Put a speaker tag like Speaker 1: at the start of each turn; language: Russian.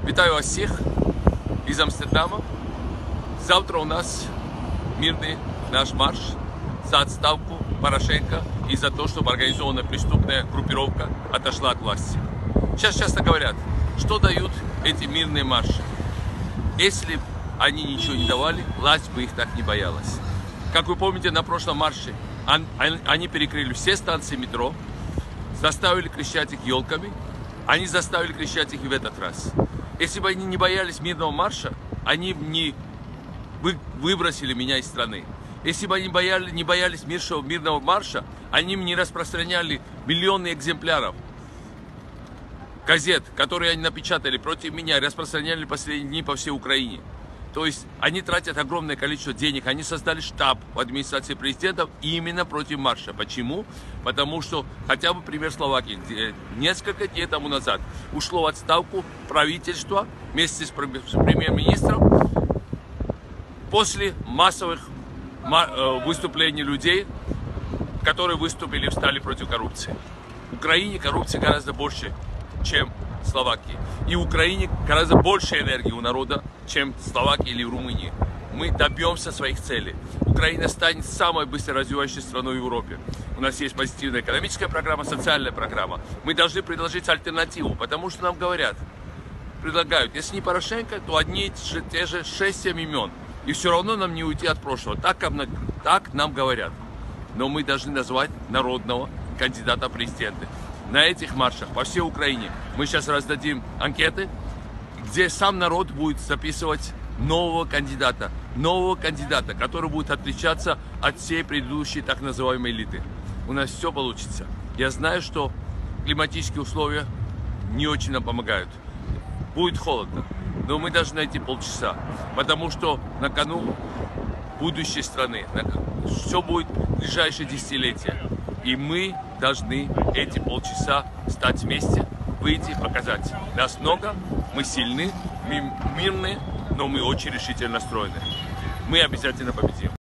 Speaker 1: Вітаю вас всех из Амстердама. Завтра у нас мирный наш марш за отставку Порошенко и за то, чтобы организованная преступная группировка отошла от власти. Сейчас часто говорят, что дают эти мирные марши. Если они ничего не давали, власть бы их так не боялась. Как вы помните, на прошлом марше они перекрыли все станции метро, заставили кричать их елками, они заставили кричать их и в этот раз. Если бы они не боялись мирного марша, они бы не выбросили меня из страны. Если бы они не боялись мирного марша, они бы не распространяли миллионы экземпляров газет, которые они напечатали против меня, распространяли последние дни по всей Украине. То есть они тратят огромное количество денег, они создали штаб в администрации президента именно против марша. Почему? Потому что, хотя бы пример Словакии, где несколько дней тому назад ушло в отставку правительство вместе с премьер-министром после массовых выступлений людей, которые выступили и встали против коррупции. В Украине коррупция гораздо больше, чем в Словакии. И в Украине гораздо больше энергии у народа, чем в Словакии или в Румынии. Мы добьемся своих целей. Украина станет самой быстро развивающей страной в Европе. У нас есть позитивная экономическая программа, социальная программа. Мы должны предложить альтернативу, потому что нам предлагают, если не Порошенко, то одни и те же 6-7 имен. И все равно нам не уйти от прошлого. Так нам говорят. Но мы должны назвать народного кандидата в президенты. На этих маршах по всей Украине мы сейчас раздадим анкеты, где сам народ будет записывать нового кандидата, который будет отличаться от всей предыдущей так называемой элиты. У нас все получится. Я знаю, что климатические условия не очень нам помогают. Будет холодно, но мы должны найти полчаса, потому что на кону будущей страны, все будет в ближайшие десятилетия. И мы должны эти полчаса стать вместе, выйти, показать. Нас много, мы сильны, мы мирные, но мы очень решительно настроены. Мы обязательно победим.